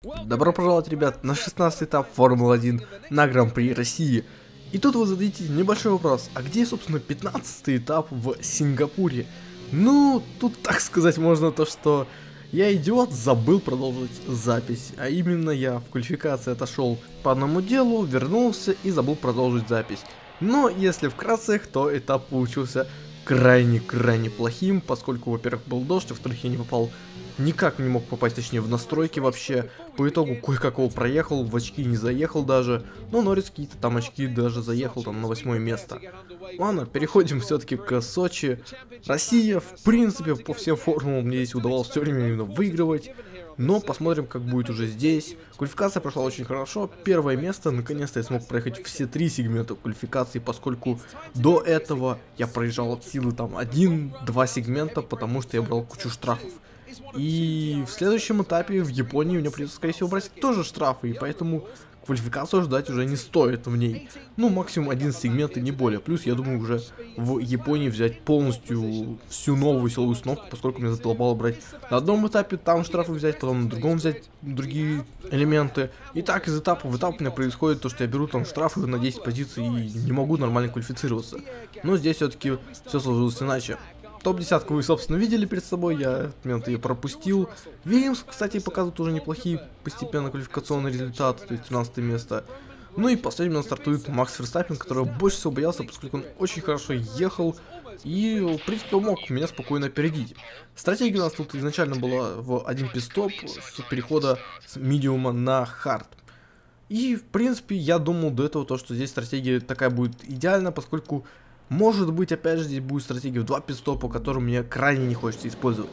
Добро пожаловать, ребят, на 16-й этап Формулы-1 на Гран-при России. И тут вы зададите небольшой вопрос, а где, собственно, 15-й этап в Сингапуре? Ну, тут так сказать можно то, что я, идиот, забыл продолжить запись. А именно я в квалификации отошел по одному делу, вернулся и забыл продолжить запись. Но если вкратце, то этап получился крайне плохим, поскольку, во-первых, был дождь, во-вторых, я не попал, никак не мог попасть, точнее, в настройки вообще. По итогу кое-какого проехал, в очки не заехал даже, но Норрис какие-то там очки даже заехал там на 8 место. Ладно, переходим все-таки к Сочи. Россия, в принципе, по всем формулам мне здесь удавалось все время именно выигрывать. Но посмотрим, как будет уже здесь. Квалификация прошла очень хорошо. Первое место, наконец-то я смог проехать все 3 сегмента квалификации, поскольку до этого я проезжал от силы там 1-2 сегмента, потому что я брал кучу штрафов. И в следующем этапе в Японии мне придется, скорее всего, брать тоже штрафы, и поэтому квалификацию ждать уже не стоит в ней. Ну, максимум 1 сегмент и не более. Плюс, я думаю, уже в Японии взять полностью всю новую силовую установку, поскольку мне задолбало брать на одном этапе там штрафы взять, потом на другом взять другие элементы. И так из этапа в этап у меня происходит то, что я беру там штрафы на 10 позиций и не могу нормально квалифицироваться. Но здесь все-таки все сложилось иначе. Топ-10 вы, собственно, видели перед собой, я этот момент ее пропустил. Вильямс, кстати, показывает уже неплохие постепенно квалификационные результаты, то есть 13 место. Ну и последним стартует Макс Верстаппен, которого больше всего боялся, поскольку он очень хорошо ехал и, в принципе, мог меня спокойно опередить. Стратегия у нас тут изначально была в один пит-стоп с перехода с медиума на хард. И, в принципе, я думал до этого, то, что здесь стратегия такая будет идеальна, поскольку, может быть, опять же, здесь будет стратегия в 2 пит-стопа, которую мне крайне не хочется использовать.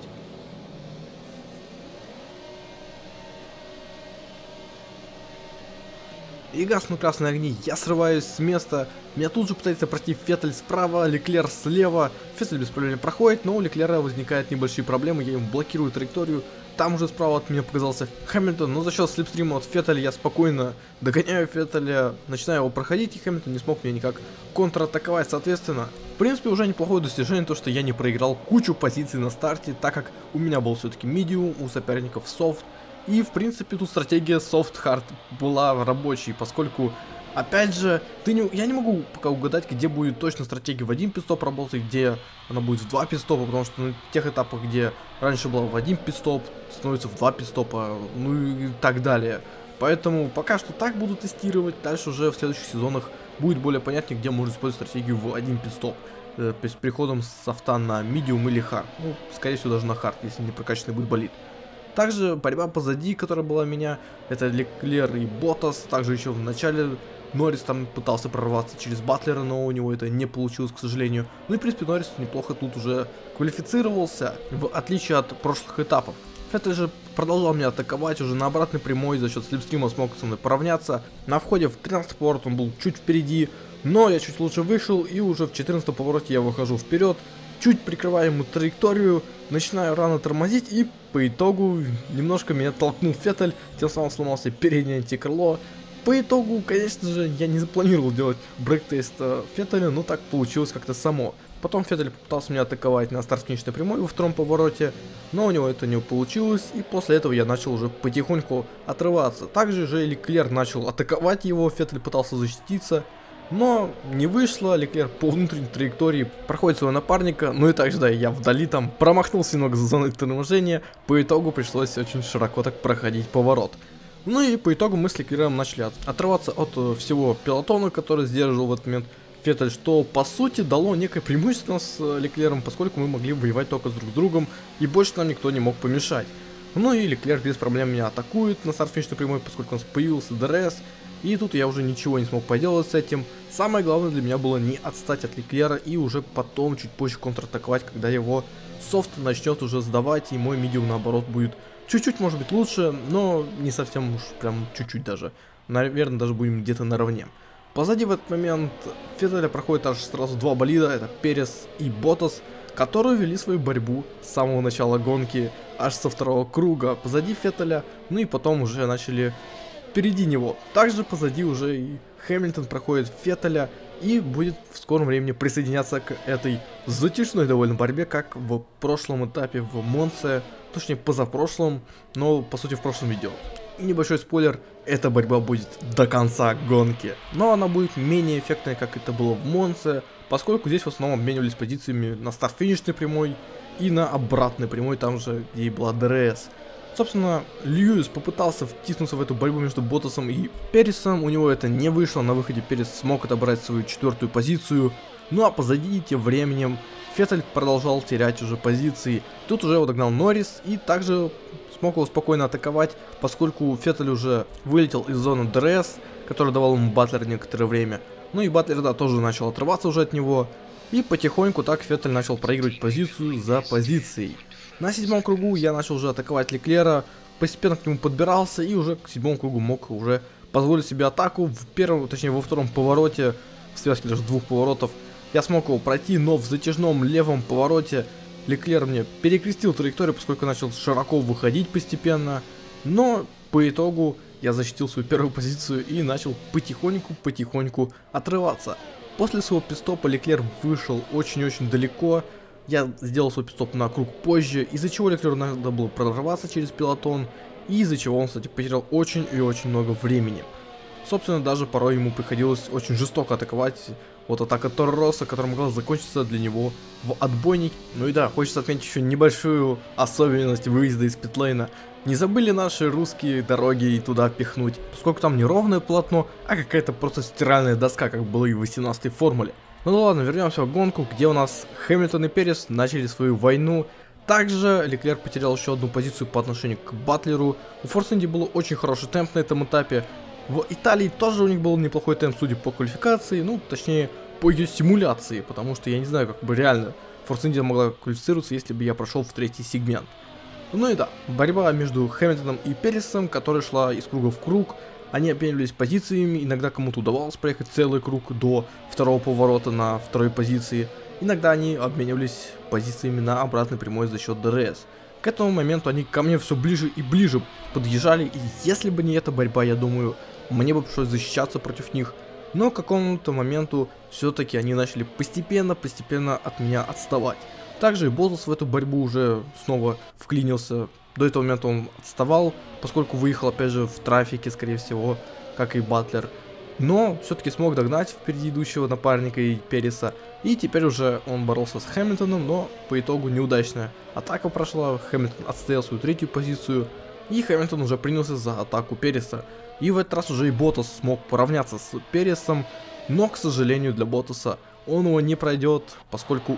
И гаснут красные огни, я срываюсь с места, меня тут же пытается пройти Феттель справа, Леклер слева. Феттель без проблем проходит, но у Леклера возникают небольшие проблемы, я ему блокирую траекторию. Там уже справа от меня показался Хэмилтон, но за счет слепстрима от Феттеля я спокойно догоняю Феттеля, начинаю его проходить, и Хэмилтон не смог меня никак контратаковать, соответственно. В принципе, уже неплохое достижение то, что я не проиграл кучу позиций на старте, так как у меня был все-таки медиум, у соперников софт. И, в принципе, тут стратегия soft-hard была рабочей, поскольку, опять же, я не могу пока угадать, где будет точно стратегия в 1 пит-стоп работать, где она будет в 2 пит-стопа, потому что на тех этапах, где раньше была в 1 пит-стоп, становится в 2 пит-стопа, ну и так далее. Поэтому пока что так буду тестировать, дальше уже в следующих сезонах будет более понятнее, где можно использовать стратегию в 1 пит-стоп. С переходом с софта на медиум или хард, ну, скорее всего, даже на хард, если не прокачанный будет болид. Также борьба позади, которая была у меня, это Леклер и Ботас. Также еще в начале Норрис там пытался прорваться через Батлера, но у него это не получилось, к сожалению. Ну и, в принципе, Норрис неплохо тут уже квалифицировался, в отличие от прошлых этапов. Феттель же продолжал меня атаковать, уже на обратной прямой за счет слепстрима смог со мной поравняться. На входе в 13 поворот он был чуть впереди, но я чуть лучше вышел, и уже в 14 повороте я выхожу вперед. Чуть прикрываю ему траекторию, начинаю рано тормозить, и по итогу немножко меня толкнул Феттель, тем самым сломался переднее антикрыло. По итогу, конечно же, я не запланировал делать брейк-тест Феттеля, но так получилось как-то само. Потом Феттель попытался меня атаковать на старт-финишной прямой во втором повороте, но у него это не получилось, и после этого я начал уже потихоньку отрываться. Также же Леклер начал атаковать его, Феттель пытался защититься, но не вышло, Леклер по внутренней траектории проходит своего напарника, ну и также, да, я вдали там промахнулся немного за зоной торможения, по итогу пришлось очень широко так проходить поворот. Ну и по итогу мы с Леклером начали отрываться от всего пелотона, который сдерживал в этот момент Феттель, что по сути дало некое преимущество с Леклером, поскольку мы могли воевать только друг с другом, и больше нам никто не мог помешать. Ну и Леклер без проблем меня атакует на старт-финишной прямой, поскольку у нас появился ДРС. И тут я уже ничего не смог поделать с этим. Самое главное для меня было не отстать от Леклера и уже потом, чуть позже, контратаковать, когда его софт начнет уже сдавать, и мой медиум, наоборот, будет чуть-чуть, может быть, лучше, но не совсем уж прям чуть-чуть даже. Наверное, даже будем где-то наравне. Позади в этот момент Феттеля проходит аж сразу 2 болида, это Перес и Ботас, которые вели свою борьбу с самого начала гонки, аж со второго круга позади Феттеля, ну и потом уже начали впереди него. Также позади уже и Хэмилтон проходит Феттеля и будет в скором времени присоединяться к этой затяжной довольно борьбе, как в прошлом этапе в Монце, точнее позапрошлом, но по сути в прошлом видео. И небольшой спойлер, эта борьба будет до конца гонки. Но она будет менее эффектной, как это было в Монце, поскольку здесь в основном обменивались позициями на старт-финишной прямой и на обратной прямой, там же, где и была ДРС. Собственно, Льюис попытался втиснуться в эту борьбу между Ботасом и Пересом, у него это не вышло, на выходе Перес смог отобрать свою 4-ю позицию, ну а позади тем временем Феттель продолжал терять уже позиции. Тут уже его догнал Норрис и также смог его спокойно атаковать, поскольку Феттель уже вылетел из зоны ДРС, которая давала ему Батлер некоторое время. Ну и Батлер, да, тоже начал отрываться уже от него. И потихоньку так Феттель начал проигрывать позицию за позицией. На 7-м кругу я начал уже атаковать Леклера, постепенно к нему подбирался и уже к 7-му кругу мог уже позволить себе атаку. В первом, точнее во втором повороте, в связке даже 2 поворотов, я смог его пройти, но в затяжном левом повороте Леклер мне перекрестил траекторию, поскольку начал широко выходить постепенно. Но по итогу я защитил свою первую позицию и начал потихоньку отрываться. После своего пидстопа Леклер вышел очень-очень далеко. Я сделал свой пидстоп на круг позже, из-за чего Леклеру надо было прорваться через пелотон, и из-за чего он, кстати, потерял очень и очень много времени. Собственно, даже порой ему приходилось очень жестоко атаковать. Вот атака Торо Россо, которая могла закончиться для него в отбойнике. Ну и да, хочется отметить еще небольшую особенность выезда из питлейна. Не забыли наши русские дороги и туда пихнуть, поскольку там не ровное полотно, а какая-то просто стиральная доска, как было и в 18-й формуле. Ну ладно, вернемся в гонку, где у нас Хэмилтон и Перес начали свою войну. Также Леклер потерял еще одну позицию по отношению к Батлеру. У Force Indy был очень хороший темп на этом этапе. В Италии тоже у них был неплохой темп, судя по квалификации, ну точнее по ее симуляции, потому что я не знаю, как бы реально Force Indy могла квалифицироваться, если бы я прошел в 3-й сегмент. Ну и да, борьба между Хэмилтоном и Пересом, которая шла из круга в круг. Они обменивались позициями, иногда кому-то удавалось проехать целый круг до 2-го поворота на 2-й позиции. Иногда они обменивались позициями на обратной прямой за счет ДРС. К этому моменту они ко мне все ближе и ближе подъезжали, и если бы не эта борьба, я думаю, мне бы пришлось защищаться против них. Но к какому-то моменту все-таки они начали постепенно от меня отставать. Также и Ботас в эту борьбу уже снова вклинился. До этого момента он отставал, поскольку выехал опять же в трафике, скорее всего, как и Батлер. Но все-таки смог догнать впереди идущего напарника и Переса. И теперь уже он боролся с Хэмилтоном, но по итогу неудачная атака прошла. Хэмилтон отстоял свою 3-ю позицию. И Хэмилтон уже принялся за атаку Переса. И в этот раз уже и Ботас смог поравняться с Пересом. Но, к сожалению, для Ботаса он его не пройдет, поскольку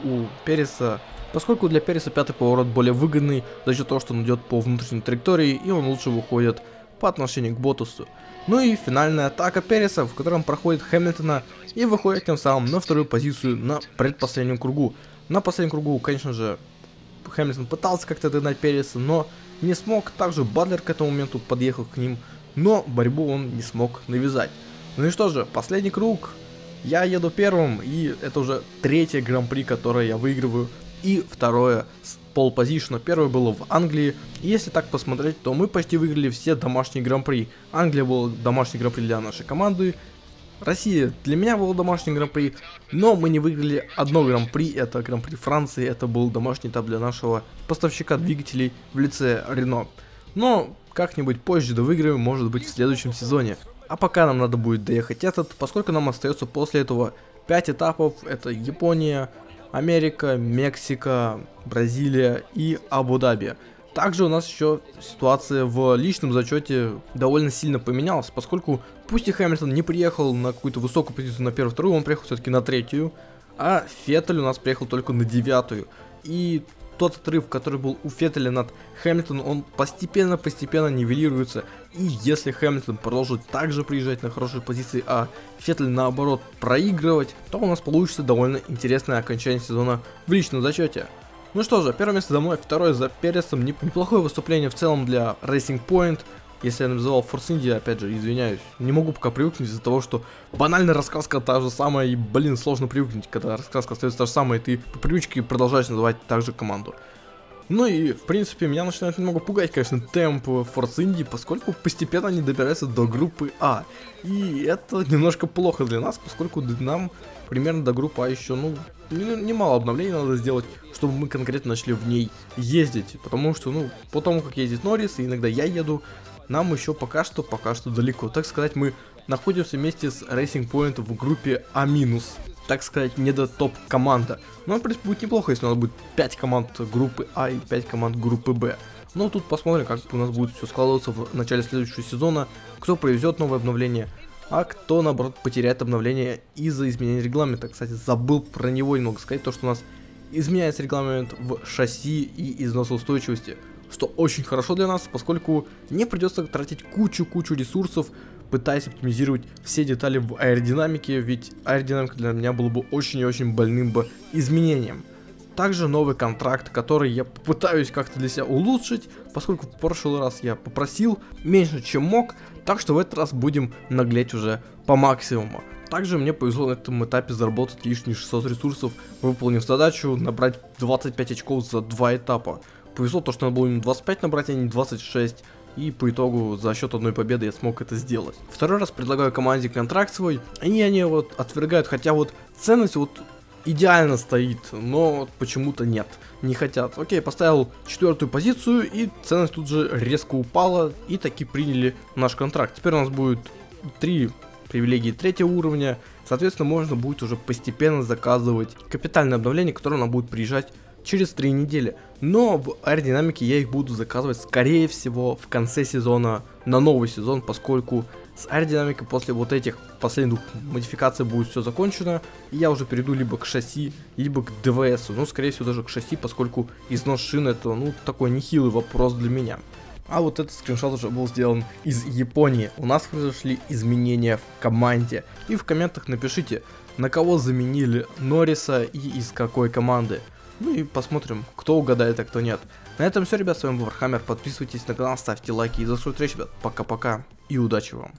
для Переса 5-й поворот более выгодный за счет того, что он идет по внутренней траектории и он лучше выходит по отношению к Ботасу. Ну и финальная атака Переса, в котором проходит Хэмилтона и выходит тем самым на 2-ю позицию на предпоследнем кругу. На последнем кругу, конечно же, Хэмилтон пытался как-то догнать Переса, но не смог. Также Батлер к этому моменту подъехал к ним, но борьбу он не смог навязать. Ну и что же, последний круг. Я еду первым, и это уже 3-е гран-при, которое я выигрываю, и 2-е с пол-позишена. Первое было в Англии, и если так посмотреть, то мы почти выиграли все домашние гран-при. Англия был домашний гран-при для нашей команды, Россия для меня был домашний гран-при, но мы не выиграли одно гран-при, это гран-при Франции, это был домашний этап для нашего поставщика двигателей в лице Renault. Но как-нибудь позже довыиграем, может быть в следующем сезоне. А пока нам надо будет доехать этот, поскольку нам остается после этого 5 этапов, это Япония, Америка, Мексика, Бразилия и Абу-Даби. Также у нас еще ситуация в личном зачете довольно сильно поменялась, поскольку пусть и Хэмилтон не приехал на какую-то высокую позицию на 1-2, он приехал все-таки на 3-ю, а Феттель у нас приехал только на 9-ю. И тот отрыв, который был у Феттеля над Хэмилтоном, он постепенно нивелируется. И если Хэмилтон продолжит также приезжать на хорошие позиции, а Феттель наоборот проигрывать, то у нас получится довольно интересное окончание сезона в личном зачете. Ну что же, первое место за мной, второе за Пересом. Неплохое выступление в целом для Racing Point. Если я называл Force Indy, опять же, извиняюсь, не могу пока привыкнуть из-за того, что банальная рассказка та же самая, и, блин, сложно привыкнуть, когда рассказка остается та же самая, и ты по привычке продолжаешь называть также команду. Ну и, в принципе, меня начинает немного пугать, конечно, темп Force Indy, поскольку постепенно они добираются до группы А. И это немножко плохо для нас, поскольку нам примерно до группы А еще, ну, немало обновлений надо сделать, чтобы мы конкретно начали в ней ездить. Потому что, ну, по тому, как ездит Норрис, и иногда я еду, нам еще пока что далеко. Так сказать, мы находимся вместе с Racing Point в группе А-, так сказать, не до топ команда. Но, в принципе, будет неплохо, если у нас будет 5 команд группы А и 5 команд группы Б. Но тут посмотрим, как у нас будет все складываться в начале следующего сезона, кто привезет новое обновление, а кто, наоборот, потеряет обновление из-за изменения регламента. Кстати, забыл про него немного сказать, то, что у нас изменяется регламент в шасси и износоустойчивости, что очень хорошо для нас, поскольку не придется тратить кучу ресурсов, пытаясь оптимизировать все детали в аэродинамике, ведь аэродинамика для меня была бы очень и очень больным бы изменением. Также новый контракт, который я попытаюсь как-то для себя улучшить, поскольку в прошлый раз я попросил меньше, чем мог, так что в этот раз будем наглеть уже по максимуму. Также мне повезло на этом этапе заработать лишние 600 ресурсов, выполнив задачу набрать 25 очков за 2 этапа. Повезло то, что надо было именно 25 набрать, а не 26. И по итогу за счет одной победы я смог это сделать. Второй раз предлагаю команде контракт свой, и они вот отвергают, хотя вот ценность вот идеально стоит, но почему-то нет, не хотят. Окей, поставил 4-ю позицию, и ценность тут же резко упала, и таки приняли наш контракт. Теперь у нас будет 3 привилегии 3-го уровня, соответственно, можно будет уже постепенно заказывать капитальное обновление, которое нам будет приезжать через 3 недели. Но в аэродинамике я их буду заказывать, скорее всего, в конце сезона на новый сезон, поскольку с аэродинамикой после вот этих последних модификаций будет все закончено, и я уже перейду либо к шасси, либо к ДВСу, ну, скорее всего, даже к шасси, поскольку износ шин это, ну, такой нехилый вопрос для меня. А вот этот скриншот уже был сделан из Японии. У нас произошли изменения в команде. И в комментах напишите, на кого заменили Норриса и из какой команды. Ну и посмотрим, кто угадает, а кто нет. На этом все, ребят, с вами был Warhammer. Подписывайтесь на канал, ставьте лайки и до скорой встречи, ребят. Пока-пока и удачи вам.